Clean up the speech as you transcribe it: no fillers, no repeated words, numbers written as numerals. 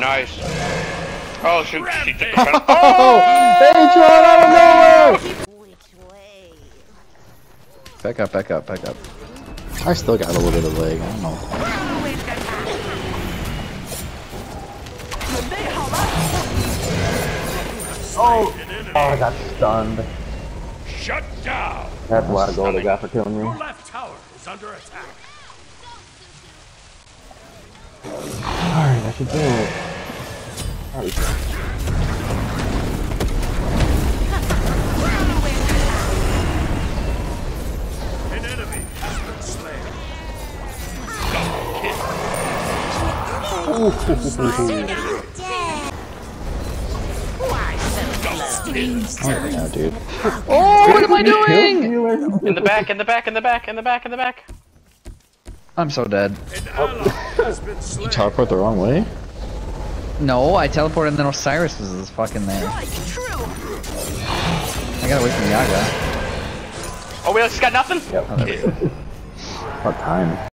nice. Oh shoot, she took the pen. Oh! Hey, John, out of nowhere! Back up, back up, back up. I still got a little bit of leg, I don't know. Oh! Oh, I got stunned. Shut down! That's a lot of gold I got for killing Your me. left tower is under attack. Alright, I should do it. Alright. An enemy has been slain. Oh yeah, dude. Oh, what am I doing? In the back, in the back, in the back, in the back, in the back. I'm so dead. An ally has been slain. You teleport the wrong way? No, I teleported and then Osiris was fucking there. I gotta wait for Yaga. Oh, we just got nothing? Yep. Oh, there we go. What time?